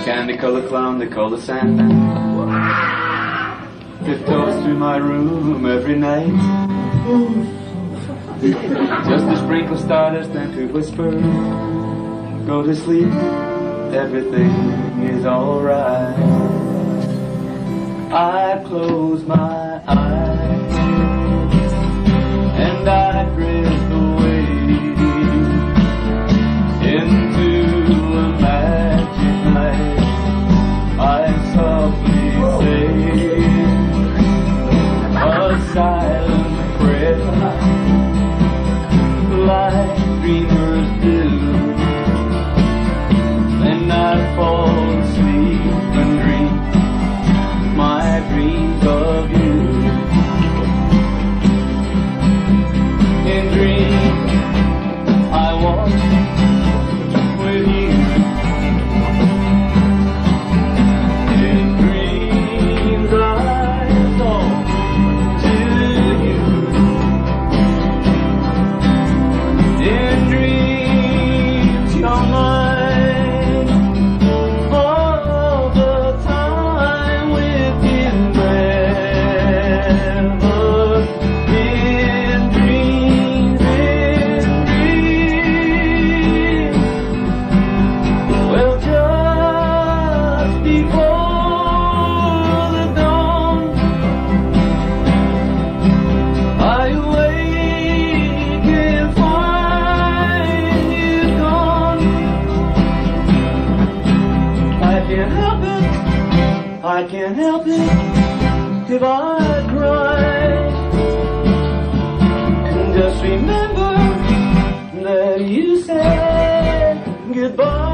candy-colored clown they call the Sandman tiptoes through my room every night, just to sprinkle stardust and to whisper, go to sleep, everything is alright. I close my eyes and I drift away into a magic night. I softly say a silent prayer like dreamers do, and I fall asleep and dream my dreams of you. In dreams I walk with you. In dreams I talk to you. In dreams you're mine all the time, with you ever. In dreams, well, just before the dawn, I wake and find you gone. I can't help it, I can't help it if I cry. Just remember that you said goodbye.